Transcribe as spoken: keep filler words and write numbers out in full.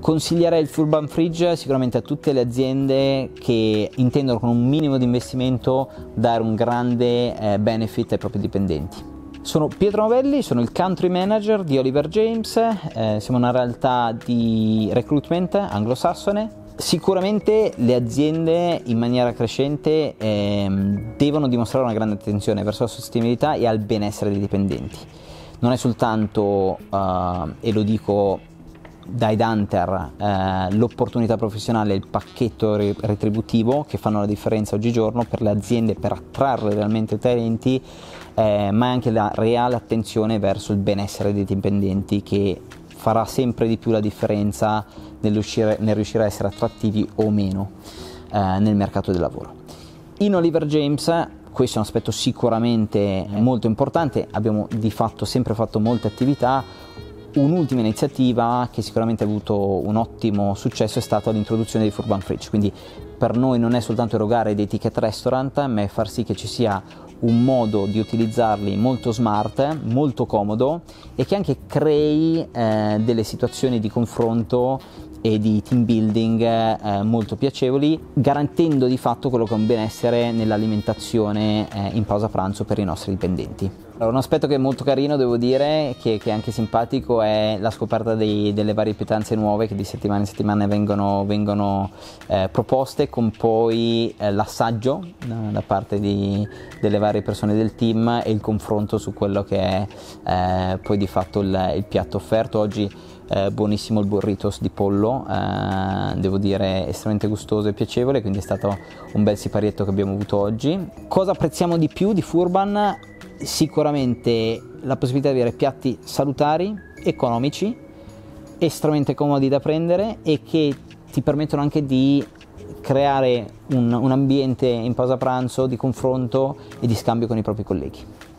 Consiglierei il Furban Fridge sicuramente a tutte le aziende che intendono con un minimo di investimento dare un grande eh, benefit ai propri dipendenti. Sono Pietro Novelli, sono il Country Manager di Oliver James, eh, siamo una realtà di recruitment anglosassone. Sicuramente le aziende in maniera crescente eh, devono dimostrare una grande attenzione verso la sostenibilità e al benessere dei dipendenti. Non è soltanto, eh, e lo dico da headhunter, eh, l'opportunità professionale e il pacchetto retributivo che fanno la differenza oggigiorno per le aziende per attrarre realmente talenti, eh, ma anche la reale attenzione verso il benessere dei dipendenti che farà sempre di più la differenza nel riuscire, nel riuscire a essere attrattivi o meno eh, nel mercato del lavoro. In Oliver James questo è un aspetto sicuramente molto importante, abbiamo di fatto sempre fatto molte attività. Un'ultima iniziativa che sicuramente ha avuto un ottimo successo è stata l'introduzione di Furban Fridge, quindi per noi non è soltanto erogare dei ticket restaurant, ma è far sì che ci sia un modo di utilizzarli molto smart, molto comodo e che anche crei eh, delle situazioni di confronto e di team building eh, molto piacevoli, garantendo di fatto quello che è un benessere nell'alimentazione eh, in pausa pranzo per i nostri dipendenti. Allora, un aspetto che è molto carino, devo dire, che, che è anche simpatico, è la scoperta dei, delle varie pietanze nuove che di settimana in settimana vengono, vengono eh, proposte, con poi eh, l'assaggio no, da parte di, delle varie persone del team e il confronto su quello che è eh, poi di fatto il, il piatto offerto. Oggi eh, buonissimo il burritos di pollo, eh, devo dire estremamente gustoso e piacevole, quindi è stato un bel siparietto che abbiamo avuto oggi. Cosa apprezziamo di più di Furban? Sicuramente la possibilità di avere piatti salutari, economici, estremamente comodi da prendere e che ti permettono anche di creare un, un ambiente in pausa pranzo di confronto e di scambio con i propri colleghi.